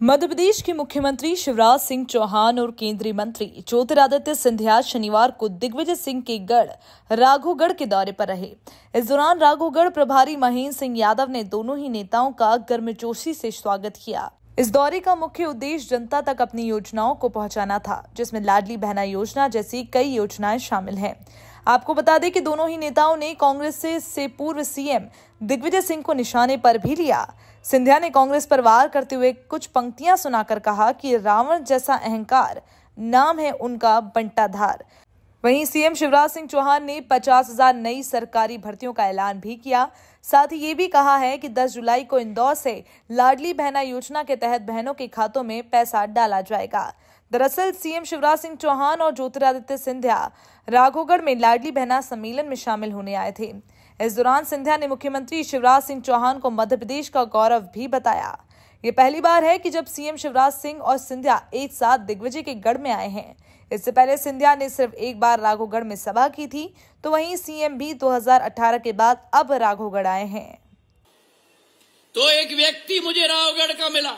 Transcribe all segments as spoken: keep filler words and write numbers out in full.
मध्य प्रदेश के मुख्यमंत्री शिवराज सिंह चौहान और केंद्रीय मंत्री ज्योतिरादित्य सिंधिया शनिवार को दिग्विजय सिंह के गढ़ राघोगढ़ के दौरे पर रहे। इस दौरान राघोगढ़ प्रभारी महेंद्र सिंह यादव ने दोनों ही नेताओं का गर्मजोशी से स्वागत किया। इस दौरे का मुख्य उद्देश्य जनता तक अपनी योजनाओं को पहुंचाना था, जिसमें लाडली बहना योजना जैसी कई योजनाएं शामिल हैं। आपको बता दें कि दोनों ही नेताओं ने कांग्रेस से, से पूर्व सीएम दिग्विजय सिंह को निशाने पर भी लिया। सिंधिया ने कांग्रेस पर वार करते हुए कुछ पंक्तियां सुनाकर कहा कि रावण जैसा अहंकार, नाम है उनका बंटाधार। वहीं सीएम शिवराज सिंह चौहान ने पचास हजार नई सरकारी भर्तियों का ऐलान भी किया। साथ ही ये भी कहा है कि दस जुलाई को इंदौर से लाडली बहना योजना के तहत बहनों के खातों में पैसा डाला जाएगा। दरअसल सीएम शिवराज सिंह चौहान और ज्योतिरादित्य सिंधिया राघोगढ़ में लाडली बहना सम्मेलन में शामिल होने आए थे। इस दौरान सिंधिया ने मुख्यमंत्री शिवराज सिंह चौहान को मध्य प्रदेश का गौरव भी बताया। ये पहली बार है कि जब सीएम शिवराज सिंह और सिंधिया एक साथ दिग्विजय के गढ़ में आए हैं। इससे पहले सिंधिया ने सिर्फ एक बार राघोगढ़ में सभा की थी, तो वहीं सीएम भी दो हज़ार अठारह के बाद अब राघोगढ़ आए हैं। तो एक व्यक्ति मुझे राघोगढ़ का मिला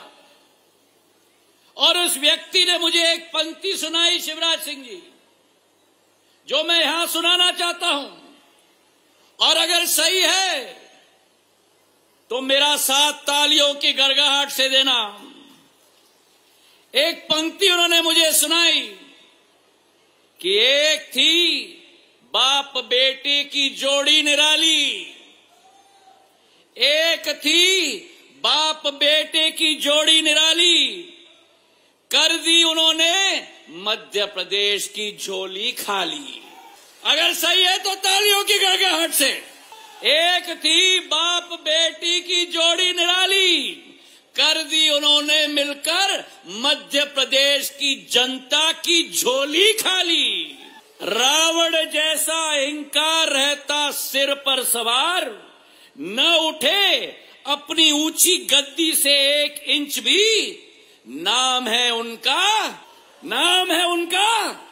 और उस व्यक्ति ने मुझे एक पंक्ति सुनाई, शिवराज सिंह जी, जो मैं यहां सुनाना चाहता हूं, और अगर सही है तो मेरा साथ तालियों की गड़गड़ाहट से देना। एक पंक्ति उन्होंने मुझे सुनाई कि एक थी बाप बेटे की जोड़ी निराली, एक थी बाप बेटे की जोड़ी निराली, कर दी उन्होंने मध्य प्रदेश की झोली खाली। अगर सही है तो तालियों की गड़गड़ाहट से। एक थी बाप बेटी की जोड़ी निराली, कर दी उन्होंने मिलकर मध्य प्रदेश की जनता की झोली खाली। रावण जैसा अहंकार रहता सिर पर सवार, न उठे अपनी ऊंची गद्दी से एक इंच भी, नाम है उनका, नाम है उनका,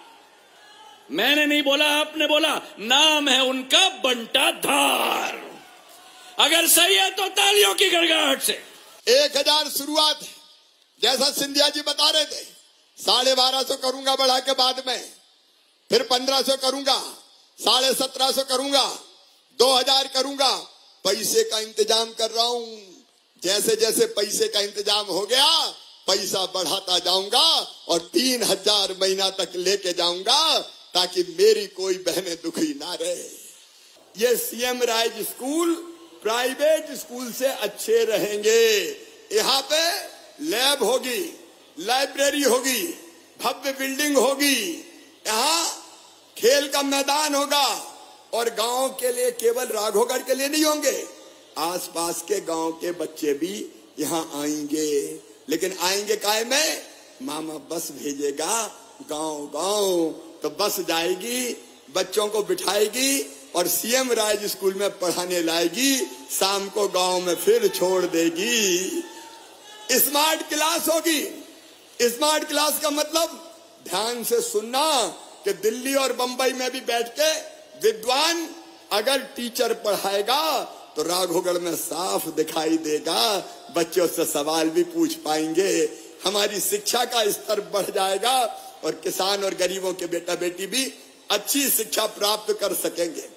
मैंने नहीं बोला, आपने बोला, नाम है उनका बंटाधार। अगर सही है तो तालियों की गड़गड़ाहट से। एक हजार शुरुआत है, जैसा सिंधिया जी बता रहे थे, साढ़े बारह सौ करूंगा बढ़ा के बाद में, फिर पंद्रह सौ करूंगा, साढ़े सत्रह सौ करूंगा, दो हजार करूंगा। पैसे का इंतजाम कर रहा हूं, जैसे जैसे पैसे का इंतजाम हो गया पैसा बढ़ाता जाऊंगा और तीन हजार महीना तक लेके जाऊंगा, ताकि मेरी कोई बहनें दुखी ना रहे। ये CM rise school private school से अच्छे रहेंगे। यहाँ पे लैब होगी, लाइब्रेरी होगी, भव्य बिल्डिंग होगी, यहाँ खेल का मैदान होगा, और गांव के लिए केवल राघोगढ़ के लिए नहीं होंगे, आसपास के गांव के बच्चे भी यहाँ आएंगे। लेकिन आएंगे काहे में? मामा बस भेजेगा गांव गांव, तो बस जाएगी, बच्चों को बिठाएगी और सीएम राइज स्कूल में पढ़ाने लाएगी, शाम को गांव में फिर छोड़ देगी। स्मार्ट क्लास होगी। स्मार्ट क्लास का मतलब ध्यान से सुनना कि दिल्ली और बंबई में भी बैठ के विद्वान अगर टीचर पढ़ाएगा तो राघोगढ़ में साफ दिखाई देगा, बच्चों से सवाल भी पूछ पाएंगे, हमारी शिक्षा का स्तर बढ़ जाएगा और किसान और गरीबों के बेटा बेटी भी अच्छी शिक्षा प्राप्त कर सकेंगे।